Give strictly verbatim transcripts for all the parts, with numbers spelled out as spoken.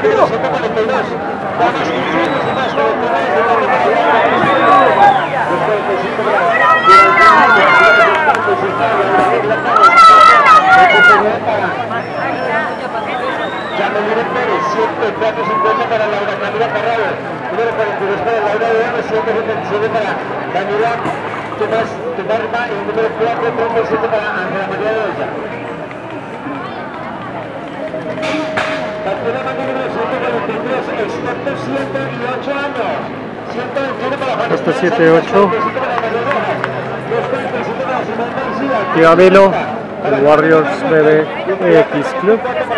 ciento cuarenta y dos. Damas quince y más coberturas de la Yamilín Pérez, ciento cuatro cincuenta para Laura Camila Carrado, número cuarenta y dos para Laura de Oro, ciento setenta y siete para Camila Tomás Tomarma y número cuatro treinta y siete para Ángela María de Olla. Partida número ciento cuarenta y tres, experto siete y ocho años, ciento veintiuno para Juan Esto Esperanza, siete y ocho. doscientos cuarenta y siete para Simón García, Tío el Warriors B B X Club.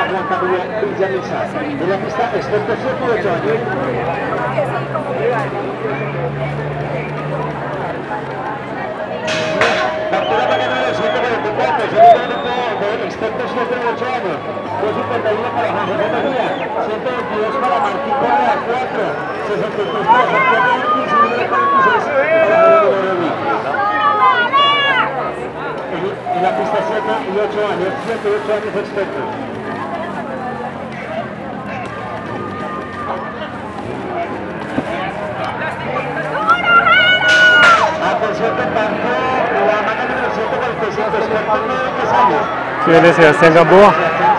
de la pista experto siete y ocho años. Partida número ciento cuarenta y cuatro, segundo grupo de expertos siete y ocho años. doscientos cincuenta y uno para Juan José Mejía, ciento veintidós para Martín Correa, cuatro, sesenta y tres para Santiago Ortiz y número cuarenta y seis para Mario Morelli. En la pista siete y ocho años, siete y ocho años expertos. Atención que partió la manga número ciento cuarenta y cinco, expertos nueve y diez años. ¿Quién es Sebastián Gamboa?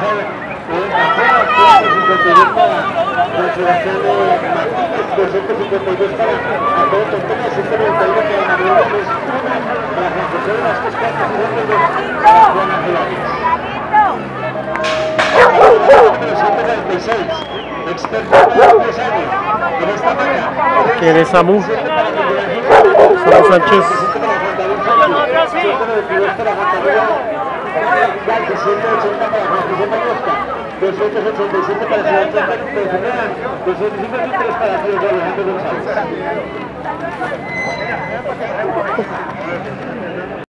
doscientos cincuenta y dos para Antonio Tortona, ciento noventa y uno para Manuel Gómez, para Juan José Vázquez, cuatro segundos para Juan Ángel Arias. Número ciento cuarenta y seis, experto de diez años. En esta manga, ¿Quién es Samu? Samu Sánchez. ciento noventa y dos para Juan Carlos Galde, ciento ochenta para Juan José Mañosca, doscientos ochenta y siete para Sebastián Pérez Fernández, doscientos cincuenta y tres para Diego Alejandro González.